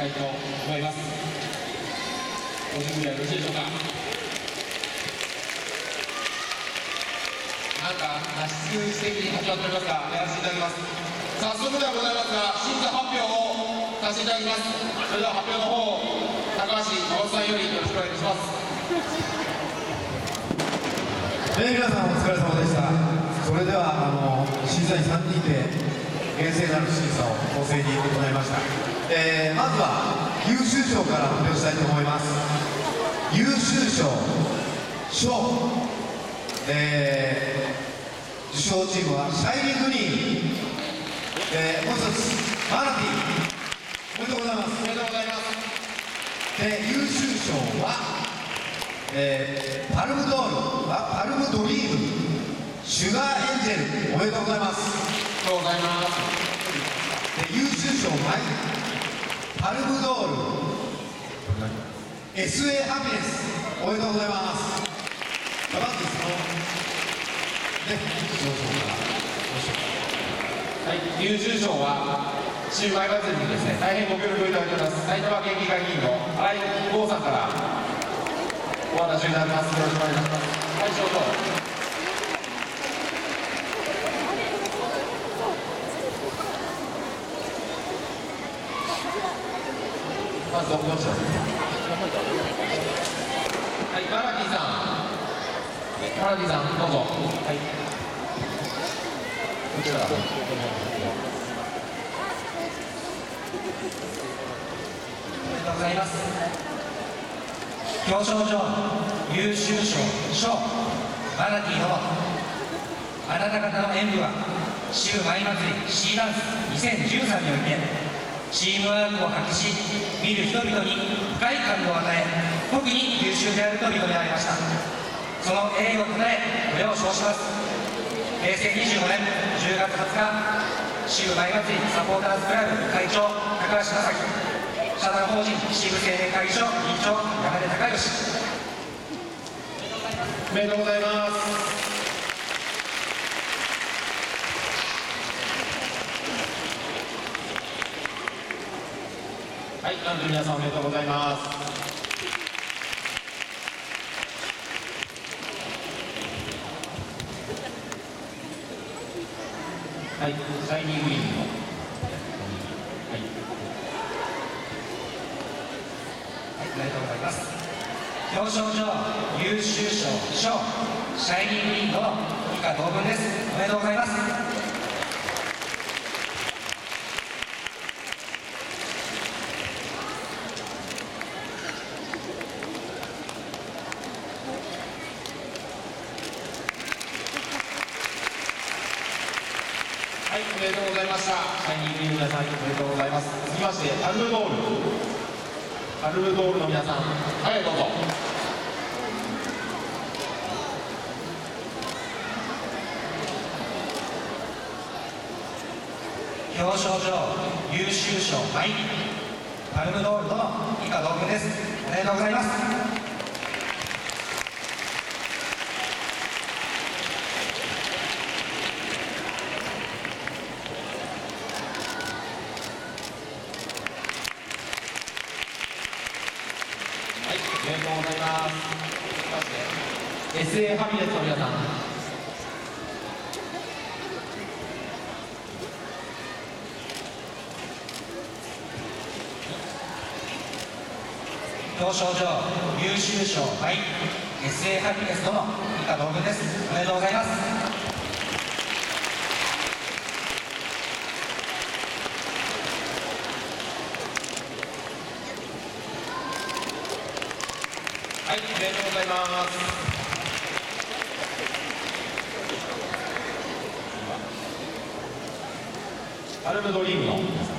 たいと思います。ご準備はよろしいでしょうか。なんか脱出して始まっておりますが、やらせていただきます。早速ではございますが、審査発表をさせていただきます。それでは発表の方、高橋誠さんよりよろしくお願いします。 皆さんお疲れ様でした。それでは審査員3人で厳正なる審査を公正に行いました。まずは優秀賞から発表したいと思います。優秀賞賞、受賞チームはシャイニンググリーン、もう一つマナティー、おめでとうございます。 おめでとうございます。 優秀賞はパルムドール、パルムドリーム、シュガーエンジェル、おめでとうございます。 ありがとうございます。 優秀賞はパルムドール、SA ハピネス、おめでとうございます。まずそのはい、優秀賞はシウマイ祭りにですね、大変ご協力いただいております埼玉県議会議員の新井剛さんからお渡しいただきます。よろしくお願いします。はい、どうぞ。まずどちらですか。はい、マラティさん、マラティさん、どうぞ。はい。こちら。ありがとうございます。表彰状優秀賞賞マナティーのあなた方の演舞はシウマイ祭りシーダンス2013においてチームワークを発揮し、見る人々に深い感動を与え、特に優秀であると認められました。その栄誉を唱えこれを称します。平成25年10月20日、シウマイ祭りサポーターズクラブ会長高橋正樹、社団法人支部青年会議所委員長山根隆義。 おめでとうございます。はい、男女皆さんおめでとうございます。はい、シャイニンググリーンの、はい、 ありがとうございます。表彰状優秀賞賞シャイニンググリーンの以下同文です。おめでとうございます。 はい、おめでとうございました。シャイニンググリーンの皆さん、おめでとうございます。続きまして、パルムドール。パルムドールの皆さん、はい、どうぞ。 表彰状優秀賞はいパルムドールとの以下同文です。おめでとうございます。 はい、おめでとうございます。そして SA ハピネスの皆さん。 表彰状優秀賞はい SA ハピネスとの以下同文です。おめでとうございます。 はい、おめでとうございます。パルムドリームの皆さん。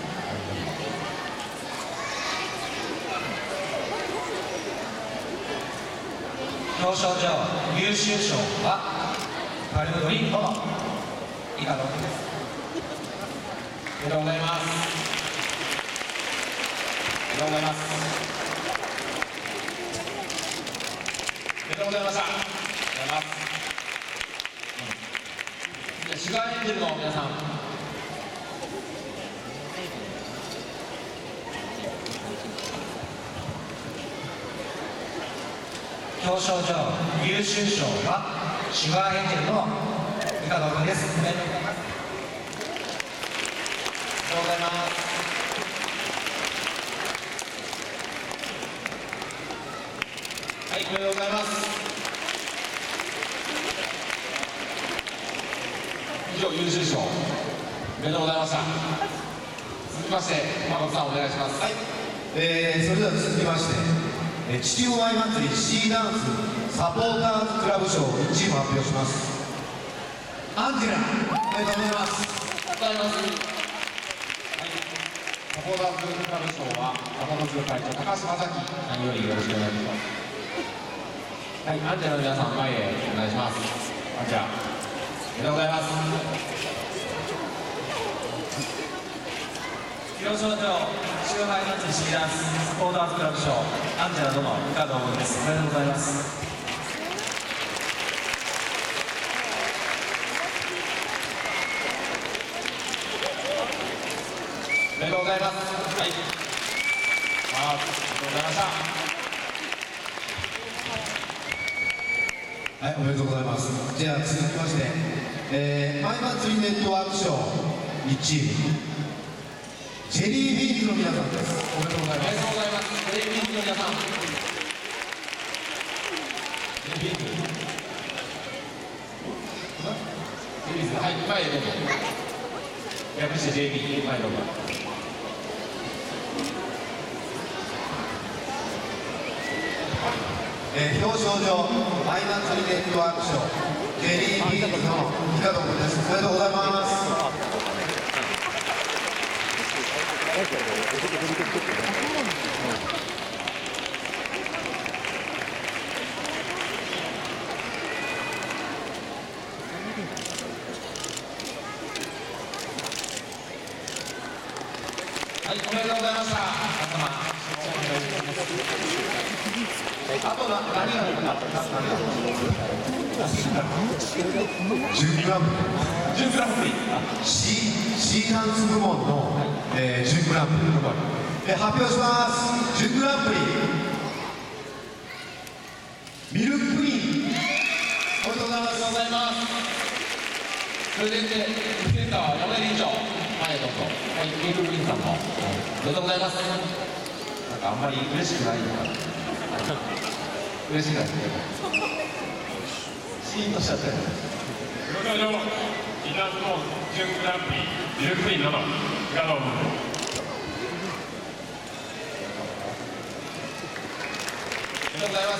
表彰状優秀賞はパルムドリームとの以下同文です。 おめでとうございます。おめでとうございます。おめでとうございました。ありがとうございます。じゃあシュガーエンジェルの皆さん。 表彰状優秀賞はシュガーエンジェルの以下同文です。おめでとうございます。 ありがとうございます。はい、おめでとうございます。以上、優秀賞、おめでとうございました。続きまして、誠さん、お願いします。 はい、それでは続きまして、秩父舞祭り C ダンスサポーターズクラブ賞1チーム発表します。アンジェラ、おめでとうございます。 ありがとうございます。はい、サポーターズクラブ賞はサポーターズ会長高橋正樹さんよりよろしくお願いします。はい、アンジェラの皆さん、前へお願いします。アンジェラ、おめでとうございます。 表彰状シューマイ祭り C ダンスサポーターズクラブ賞アンジェラ殿以下同文です。おめでとうございます。 おめでとうございます。はい。ありがとうございました。 はい、おめでとうございます。じゃあ続きまして、舞祭りネットワーク賞1チームジェリービーンズの皆さんです。おめでとうございます。 おめでとうございます。ジェリービーンズの皆さん。ジェリービーンズ。ジェリービーンズ、はい、前へどうぞ。略して JB、前へどうぞ。 表彰状舞祭りネットワーク賞ジェリービーンズの以下同文です。おめでとうございます。 はい、おめでとうございました。あと何があるか。 準グランプ準グランプリ。 リ C ダンス部門の、準グランプリ、発表します。準グランプリミルクプリン、おめでとうございます。 ありがとうございます。それでプレゼンターは山根理事長、前へどうぞ。はい、ミルクプリンさんもおめでとうございます。なんかあんまり嬉しくないのかな。嬉しいですね。シーンとしちゃったよね。 表彰状シダンスの準グランプリミルクプリンなど以下同文。 ありがとうございます。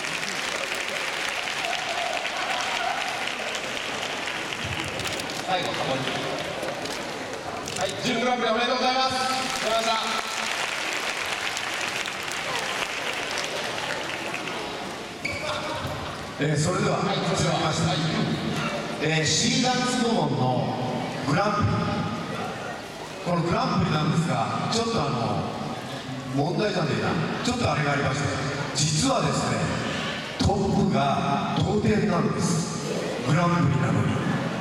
最後、ここに。はい、準グランプリおめでとうございます。ありがとうございました。 それでは続きまして、C ダンス部門のグランプリ、このグランプリなんですが、ちょっと問題じゃねえな、ちょっとあれがありまして、実はですね、トップが同点なんです、グランプリなのに。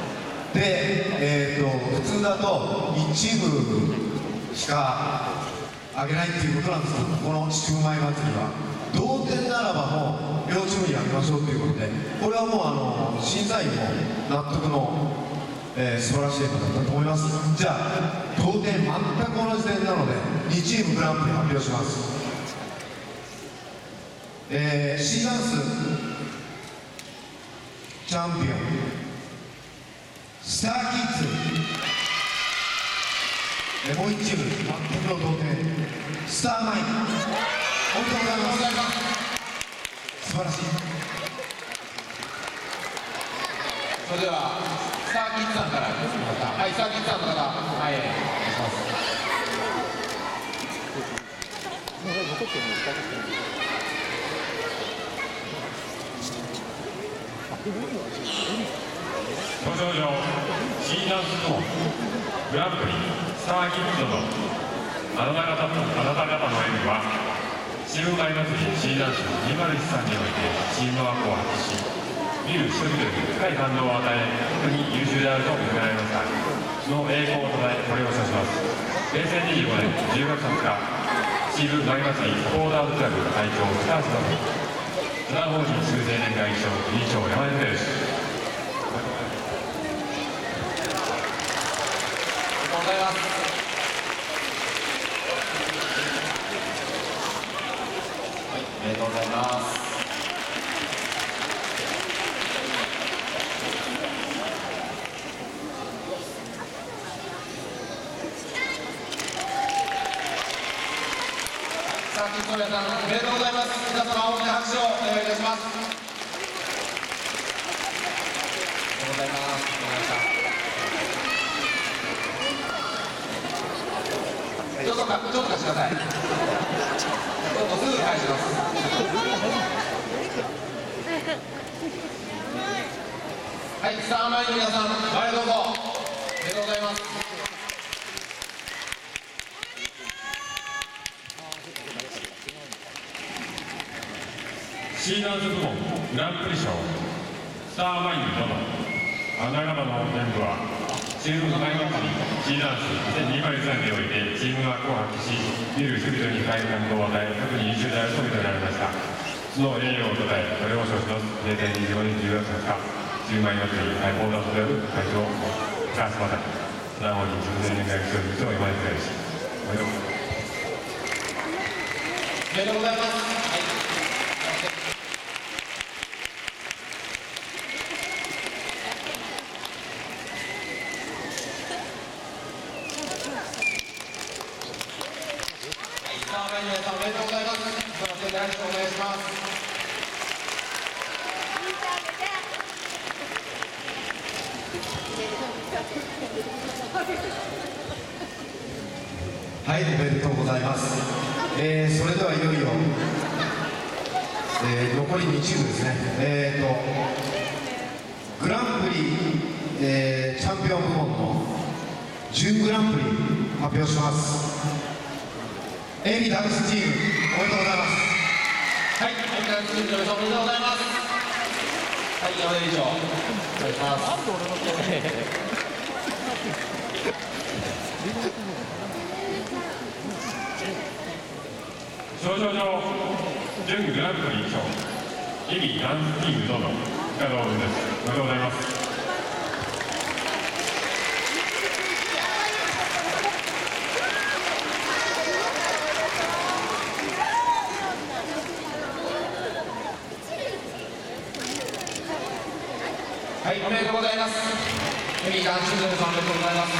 で、普通だと1チームしかあげないっていうことなんですけど、この秩父舞祭りは同点ならばもう両チームにあげましょうということで、これはもう審査員も納得の、素晴らしいことだったと思います。じゃあ同点全く同じ点なので2チームグランプリ発表します。C ダンスチャンピオンスターキッズ、もう1チーム全くの同点スターマイン、おめでとうございます。素晴らしい。 それではスターキッズさんからはい、スターキッズさんの方、前へお願いします。 表彰状シダンス部門グランプリスターキッズのあなた方の演技は秩父舞祭り C ダンス201さんにおいてチームワークを発揮し、見る人々に深い感動を与え、特に優秀であると認められました。その栄光をたたえ、これを表彰します。平成25年10月20日、秩父舞祭りサポーターズクラブ会長高橋さん。 津南法人中青年会議所理事長山根剛。 ございます。はい、ありがとうございます。さあ、キッズの皆さん、おめでとうございます。皆様、大きな拍手をお願いいたします。ありがとうございます。ちょっと貸してください。ちょっとすぐ返します。はい、スターマインの皆さん、前どうぞ。ありがとうございます。 シーダンス部門グランプリ賞スターマインドの花形の演舞はチームマイ祭りシーダンス2023においてチームワークを発揮し見る人々に深い感動を与え特に優秀であると認められました。その栄誉をたたえこれを表彰します。0.25年10月20日チームマイ祭り大砲ダンスである会長高橋正樹津南法人中青年会議所理事長今井孝之おめでとうおめでとうございます。皆さんおめでとうございます。すみません、大丈夫お願いします。 はい、おめでとうございます。それではいよいよ、残り2チームですね。グランプリ、チャンピオン部門の準グランプリ発表します。エビダンスチームおめでとうございます。 はい、エビダンスチームの皆さんおめでとうございます。はい、山田理事長お願いします。 表彰状準グランプリ賞エビダンスチームどうぞ深田です。おめでとうございます。 はい、おめでとうございます。エビダンスチームの皆さんおめでとうございます。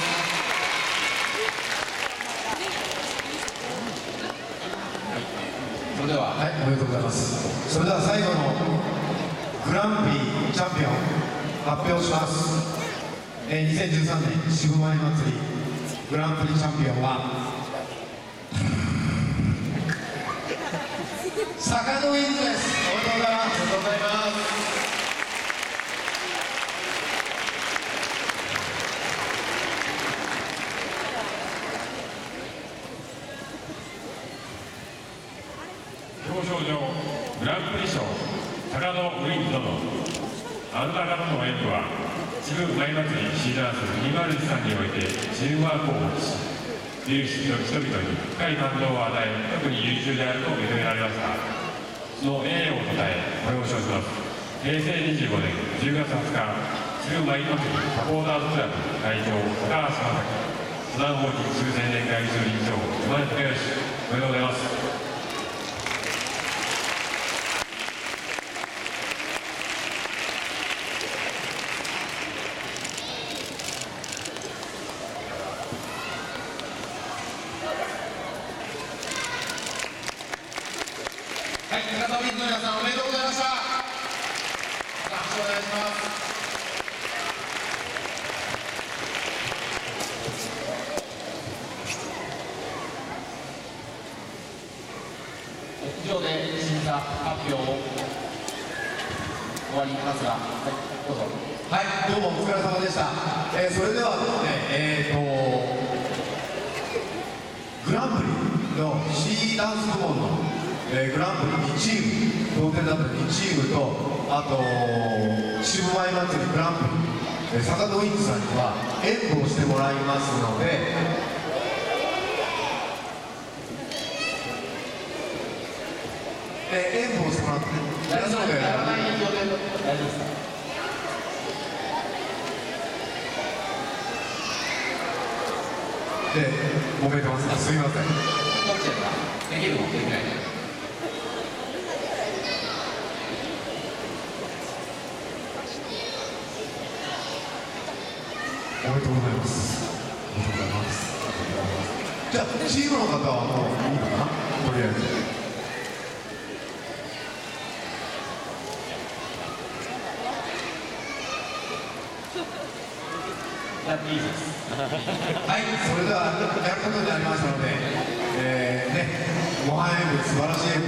それでは、 はい、おめでとうございます。それでは最後のグランプリチャンピオン発表します。2013年渋舞祭りグランプリチャンピオンは坂戸ウィンズです。おめでとうございます。 ありがとうございます。 表彰状グランプリ賞坂戸ウィンズ殿あなた方の演舞は秩父舞祭りシーダンス203においてチームワークを発揮し見る人々に深い感動を与え特に優秀であると認められました。その栄誉をたたえこれを表彰します。平成25年10月20日秩父舞祭りサポーターズクラブ会長高橋正樹津南法人中青年会議所理事長今井孝之おめでとうございます。 はい、高田ウィンズの皆さんおめでとうございました。拍手お願いします。以上で審査発表を終わりますが、はい、どうぞ。 はい、どうもお疲れ様でした。それではですね、グランプリのシーダンス部門の、グランプリ2チーム、同点だった2チームと、あと、渋舞祭りグランプリ、坂戸ウィンズさんには演舞をしてもらいますので、演舞をしてもの後ね。 やらない予定大丈夫ですか？ で、揉めてます。すみません。 どっちやった？できるの？できない？ おめでとうございます。おめでとうございます。じゃあ、チームの方はもういいのかな、とりあえず。 やっていいです。 はい、それではやることになりましたので、ね、模範演舞素晴らしい演舞